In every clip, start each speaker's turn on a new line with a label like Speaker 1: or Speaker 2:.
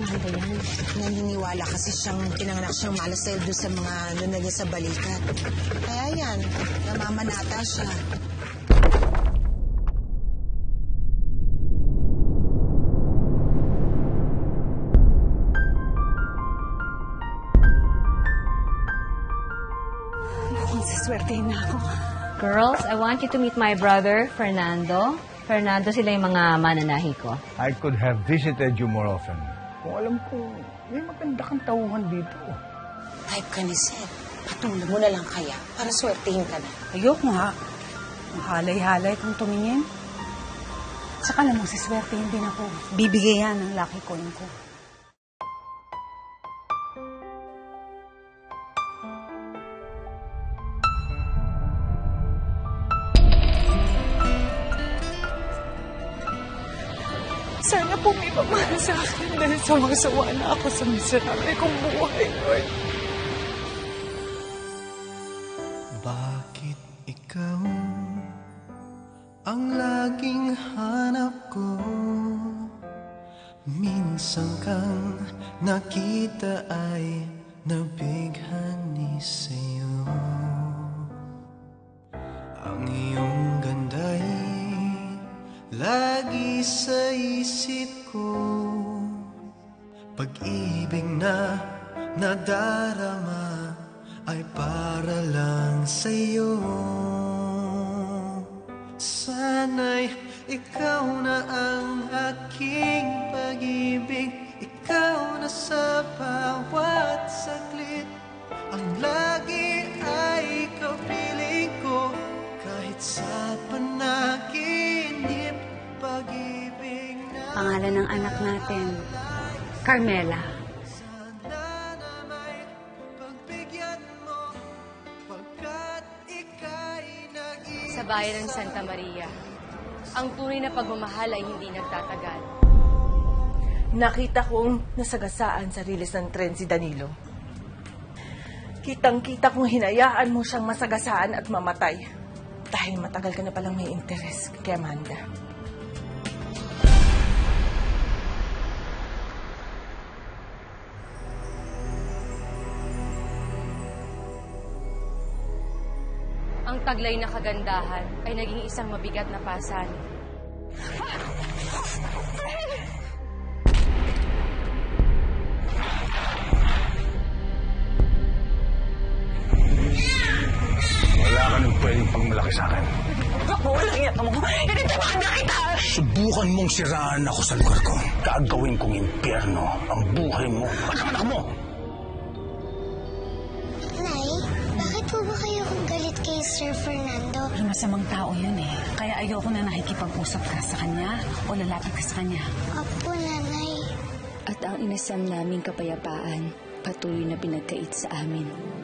Speaker 1: Ano ba yan?
Speaker 2: Naniniwala kasi pinanganak siyang malasel doon sa mga nunal niya sa balikat. Kaya yan, namamanata siya.
Speaker 1: Mukhang saswertehin na ako.
Speaker 3: Girls, I want you to meet my brother, Fernando. Fernando, sila yung mga mananahi ko.
Speaker 4: I could have visited you more often. Kung alam ko, may maganda kang tauhan dito.
Speaker 2: Type ka ni Seth. Patulan mo na lang kaya para swertehin ka na.
Speaker 1: Ayoko nga. Ang halay-halay kung tumingin. Saka namang saswertehin din ako. Bibigay yan ng lucky coin ko. Sana po may pamahal sa akin dahil sawang-sawa na ako sa miserable kong buhay, Lord.
Speaker 5: Bakit ikaw ang laging hanap ko? Minsan kang nakita ay nabighani sa'yo. Ang iyong ganda'y lagi sa isip ko, pag-ibig na nadarama ay para lang sa'yo. Sana'y ikaw na ang aking pag-ibig, ikaw na sa bawat saglit, ang lagi ay kapiling ko, kahit sa panaginip.
Speaker 1: Pangalan ng anak natin, Carmela.
Speaker 3: Sa bayan ng Santa Maria, ang tunay na pagmamahal ay hindi nagtatagal.
Speaker 6: Nakita kong nasagasaan sa riles ng tren si Danilo. Kitang-kita kong hinayaan mo siyang masagasaan at mamatay. Dahil matagal ka na palang may interes kay Amanda.
Speaker 3: Ang taglay na kagandahan ay naging isang mabigat na pasan.
Speaker 4: Wala ka nang pwedeng pagmalaki sa akin.
Speaker 6: Walang yan mo! Hinitamaan na kita!
Speaker 4: Subukan mong siraan ako sa lugar ko. Gagawin kong impyerno ang buhay mo at ang anak mo.
Speaker 7: Nay, bakit po ba kayo kung galit kay Sir Fernando?
Speaker 1: Pero masamang tao yun eh. Kaya ayoko na nakikipag-usap ka sa kanya o lalapit ka sa kanya.
Speaker 7: Opo, Nanay.
Speaker 8: At ang inasam naming kapayapaan, patuloy na pinagkait sa amin.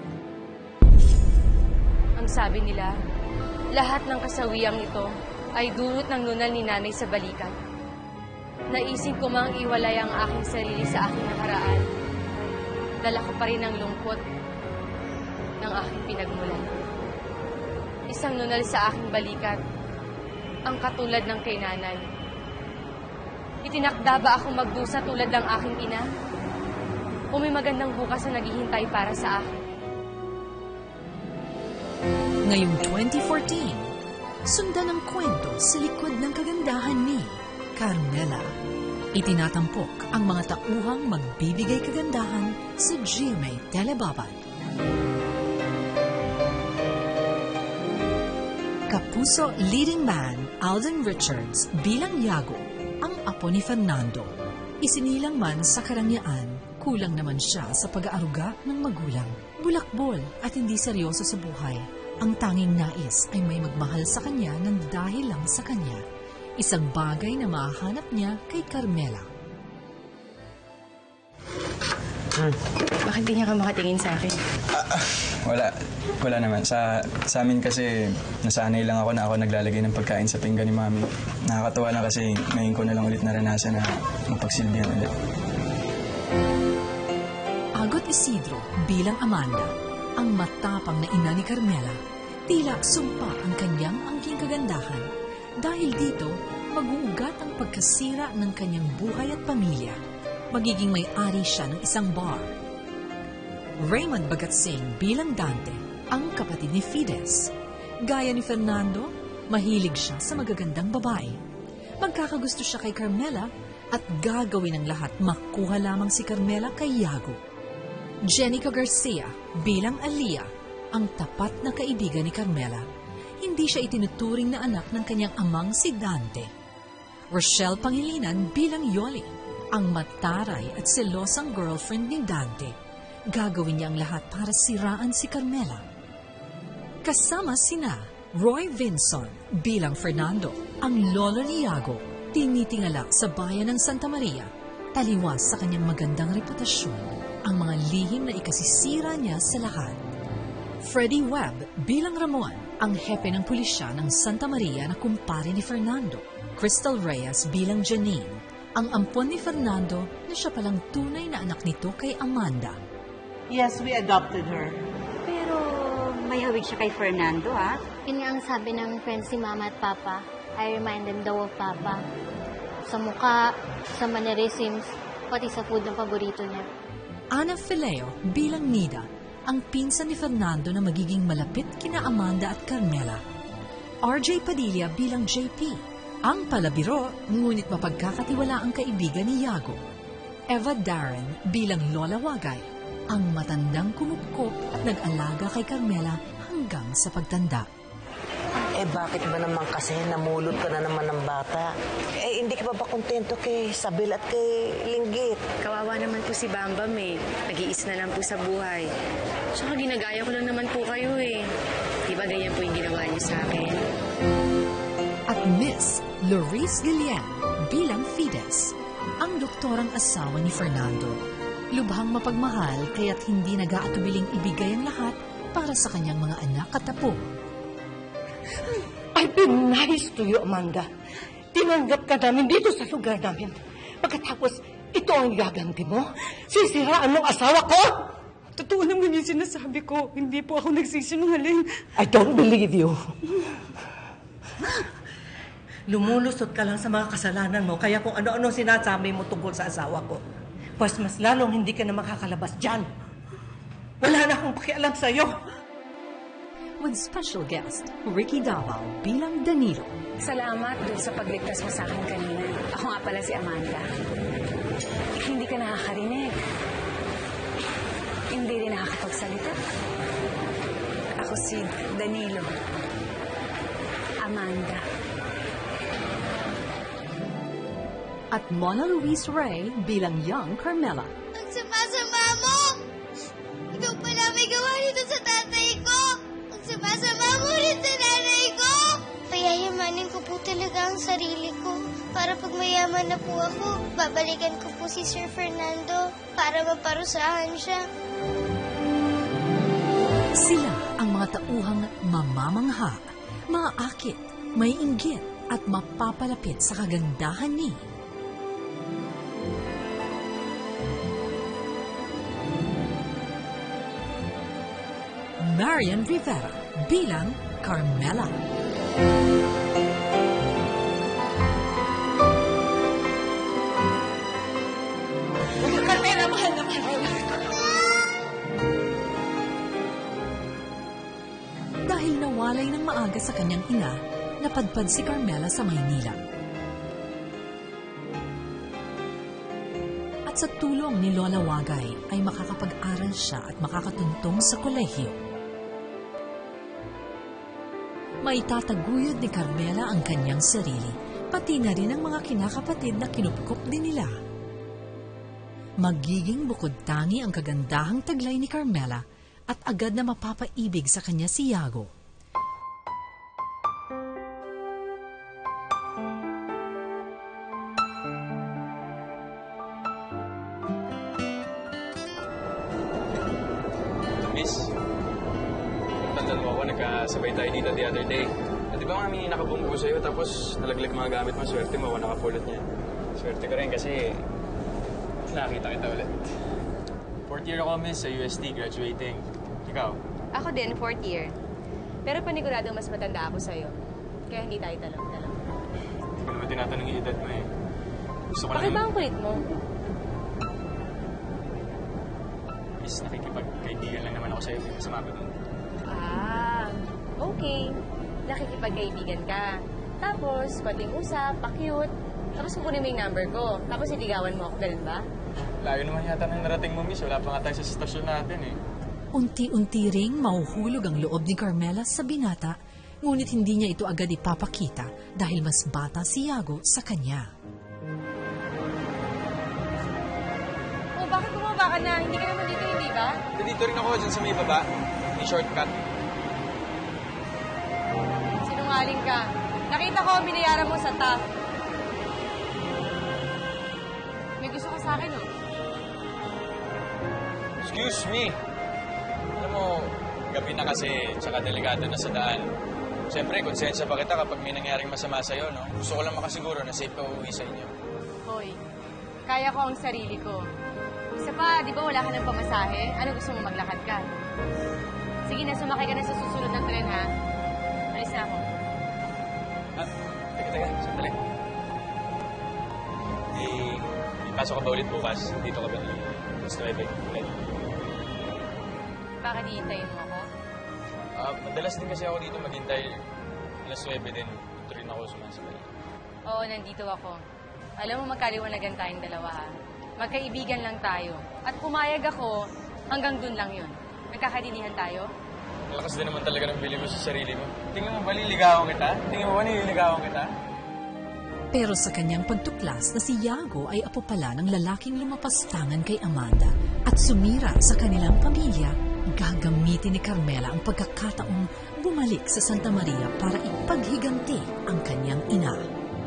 Speaker 3: Ang sabi nila, lahat ng kasawiyang ito ay dulot ng nunal ni nanay sa balikat. Naisip ko mang iwalay ang aking sarili sa aking nakaraan. Dala ko pa rin ang lungkot ng aking pinagmulan. Isang nunal sa aking balikat, ang katulad ng kay nanay. Itinakda ba akong magdusa tulad ng aking ina? O may magandang bukas na naghihintay para sa akin?
Speaker 9: Ngayong 2014, sundan ang kwento sa likod ng kagandahan ni Carmela. Itinatampok ang mga tauhang magbibigay kagandahan sa GMA Telebabad. Kapuso leading man Alden Richards bilang Yago, ang apo ni Fernando. Isinilang man sa karangyaan, kulang naman siya sa pag-aaruga ng magulang. Bulakbol at hindi seryoso sa buhay. Ang tanging nais ay may magmahal sa kanya ng dahil lang sa kanya. Isang bagay na mahanap niya kay Carmela.
Speaker 8: Bakit di niya ka makatingin sa akin?
Speaker 10: Wala naman. Sa amin kasi, nasanay lang ako na ako naglalagay ng pagkain sa pinggan ni Mami. Nakakatuwa lang kasi ngayon ko na lang ulit naranasan na mapagsilbihan ulit.
Speaker 9: Agot Isidro bilang Amanda, ang matapang na ina ni Carmela, tila sumpa ang kanyang angking kagandahan. Dahil dito, mag-uugat ang pagkasira ng kanyang buhay at pamilya. magiging may-ari siya ng isang bar. Raymond Bagatsing bilang Dante, ang kapatid ni Fides. Gaya ni Fernando, mahilig siya sa magagandang babae. Magkakagusto siya kay Carmela at gagawin ang lahat makuha lamang si Carmela kay Yago. Jenica Garcia bilang Alia, ang tapat na kaibigan ni Carmela. Hindi siya itinuturing na anak ng kanyang amang si Dante. Rochelle Pangilinan bilang Yoli, ang mataray at selosang girlfriend ni Dante. Gagawin niya ang lahat para siraan si Carmela. Kasama sina Roy Vinson bilang Fernando, ang lolo ni Yago, tinitingala sa bayan ng Santa Maria, taliwas sa kanyang magandang reputasyon, ang mga lihim na ikasisira niya sa lahat. Freddie Webb bilang Ramon, ang hepe ng pulisya ng Santa Maria na kumpare ni Fernando. Crystal Reyes bilang Janine, ang ampon ni Fernando na siya palang tunay na anak nito kay Amanda.
Speaker 6: Yes, we adopted her.
Speaker 11: Pero may hawig siya kay Fernando, ha?
Speaker 7: Yun nga ang sabi ng friends ni Mama at Papa. I remind them daw of Papa. Sa mukha, sa mannerisms, pati sa food ng paborito niya.
Speaker 9: Ana Fileo bilang Nida, ang pinsan ni Fernando na magiging malapit kina Amanda at Carmela. RJ Padilla bilang JP, ang palabiro ngunit mapagkakatiwala ang kaibigan ni Yago. Eva Darren bilang Lola Wagay, ang matandang kumupkop at nag-alaga kay Carmela hanggang sa pagtanda.
Speaker 2: Bakit ba naman kasi namulot ka na naman ng bata? Hindi ka ba kontento kay Sabel at kay Linggit?
Speaker 3: Kawawa naman po si Bambam eh. Nag-iis na lang po sa buhay. Tsaka ginagaya ko lang naman po kayo eh. Di ba ganyan po yung ginawa niyo sa akin?
Speaker 9: At Miss Loris Guillen bilang Fides, ang doktorang asawa ni Fernando. Lubhang mapagmahal kaya't hindi nag-aatubiling ibigay ang lahat para sa kanyang mga anak at apo.
Speaker 6: I've been nice to you, Amanda. Tinanggap ka namin dito sa lugar namin. Pagkatapos, ito ang gaganti mo? Sisiraan mong asawa ko?
Speaker 1: Totoo naman yung sinasabi ko. Hindi po ako nagsisinungaling.
Speaker 6: I don't believe you. Lumulusot ka lang sa mga kasalanan mo, kaya kung ano-ano sinasabi mo tungkol sa asawa ko, pues mas lalong hindi ka na makakalabas dyan. Wala na akong pakialam sa'yo.
Speaker 9: With special guest, Ricky Davao bilang Danilo.
Speaker 3: Salamat doon sa pagligtas mo sa akin kanina. Ako nga pala si Amanda. Hindi ka nakakarinig. Hindi rin nakakapagsalita. Ako si Danilo. Amanda.
Speaker 9: At Mona Luis Ray bilang Young Carmela.
Speaker 7: Ang sama-sama mo! Ikaw pala may gawa nito sa tatay ko! Ang sama-sama mo rin sa nanay ko! Payayamanin ko po talaga ang sarili ko. Para pag mayaman na po ako, babalikan ko po si Sir Fernando para maparusahan siya.
Speaker 9: Sila ang mga tauhang mamamangha, maaakit, may inggit at mapapalapit sa kagandahan ni Marian Rivera bilang Carmela.
Speaker 6: Carmela, mahal na mahal.
Speaker 9: Dahil nawalay ng maaga sa kanyang ina, napadpad si Carmela sa Maynila. At sa tulong ni Lola Wagay ay makakapag-aral siya at makakatuntong sa kolehiyo. Maitataguyod ni Carmela ang kanyang sarili, pati na rin ang mga kinakapatid na kinupkop din nila. Magiging bukod tangi ang kagandahang taglay ni Carmela at agad na mapapaibig sa kanya si Yago.
Speaker 10: Miss, tandaan mo ako, nagkasabay tayo dito the other day. At di ba mami nakabunggo sa'yo tapos nalaglag mga gamit mo, swerte mo, nakapulot niya. Swerte ka rin kasi nakita kita ulit. Fourth year ako, miss, sa UST, graduating. Ikaw?
Speaker 3: Ako din, 4th year. Pero paniguradong mas matanda ako sa'yo. Kaya hindi tayo talong-talong.
Speaker 10: Hindi ko naman tinatanong yung edad mo eh. Gusto ko
Speaker 3: Bakit
Speaker 10: lang...
Speaker 3: ba ang kulit mo?
Speaker 10: Miss, nakikipagkaibigan lang naman ako sa'yo. Masama ba doon?
Speaker 3: Ah, okay. Nakikipagkaibigan ka. Tapos, konting usap, pa-cute. Tapos kukunin mo yung number ko. Tapos iligawan mo ako, ganun ba?
Speaker 10: Layo naman yata nang narating mo, Miss. Wala pa nga tayo sa sitwasyon natin eh.
Speaker 9: Unti-unti ring mahuhulog ang loob ni Carmela sa binata, ngunit hindi niya ito agad ipapakita dahil mas bata si Yago sa kanya.
Speaker 3: Oh, bakit bumaba ka na? Hindi ka naman dito, hindi ba?
Speaker 10: Dito rin ako, dyan sa may baba. May shortcut.
Speaker 3: Sinungaling ka. Nakita ko ang binayaran mo sa TAF. May gusto ka sa akin, oh.
Speaker 10: Excuse me. Alam mo, gabi na kasi, tsaka delikado na sa daan. Siyempre, konsensya pa kita kapag may nangyaring masama sa'yo, no? Gusto ko lang makasiguro na safe ka uuwi sa inyo.
Speaker 3: Hoy, kaya ko ang sarili ko. Isa pa, di ba wala ka ng pamasahe? Ano gusto mo maglakad ka? Sige na, sumakay ka na sa susunod ng tren, ha? Alis na ako.
Speaker 10: Teka, sandali. Pasok ka ba ulit bukas? Dito ka ba? Gusto ka ba ulit?
Speaker 3: Baka dihintayin mo ako?
Speaker 10: Madalas din kasi ako dito maghintay. Alas 9 din. Dito rin ako sumasabay.
Speaker 3: Oo, nandito ako. Alam mo, magkaliwanagan tayong dalawa, ha? Magkaibigan lang tayo. At pumayag ako, hanggang dun lang yun. Nagkakadinihan tayo?
Speaker 10: Malakas din naman talaga ng bili mo sa sarili mo. Tingin mo ba nililigawan kita? Tingin mo ba nililigawan kita?
Speaker 9: Pero sa kanyang pagtuklas na si Yago ay apo pala ng lalaking lumapastangan kay Amanda at sumira sa kanilang pamilya, gagamitin ni Carmela ang pagkakataong bumalik sa Santa Maria para ipaghiganti ang kanyang ina.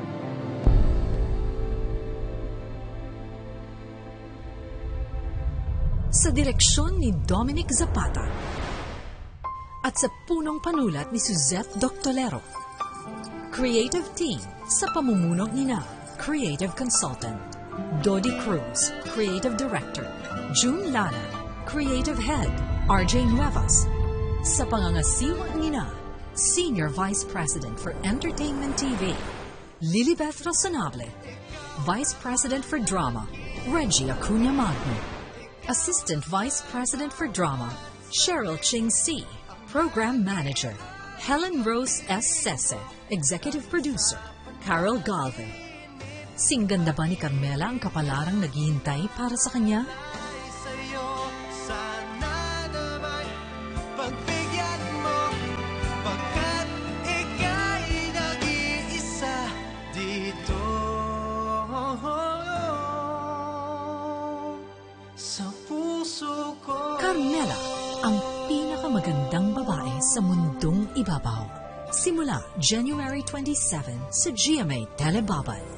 Speaker 9: Sa direksyon ni Dominic Zapata at sa punong panulat ni Suzette Doctolero. Creative Team sa pamumuno ni Creative Consultant Dodi Cruz, Creative Director June Lana, Creative Head RJ Nuevas. Sa pangangasiwa ni Senior Vice President for Entertainment TV Lilibeth Rosanable, Vice President for Drama Reggie Acuna Magno, Assistant Vice President for Drama Cheryl Ching C, Program Manager Helen Rose S. Sese, Executive Producer Carol Galvin. Singganda ba ni Carmela ang kapalarang naghihintay para sa kanya?
Speaker 5: Sana naman pagbigyan mo, pagkat ika'y nag-iisa dito sa puso ko.
Speaker 9: Carmela, ang pinakamagandang babae sa mundong ibabaw. Simula January 27 sa GMA Telebabad.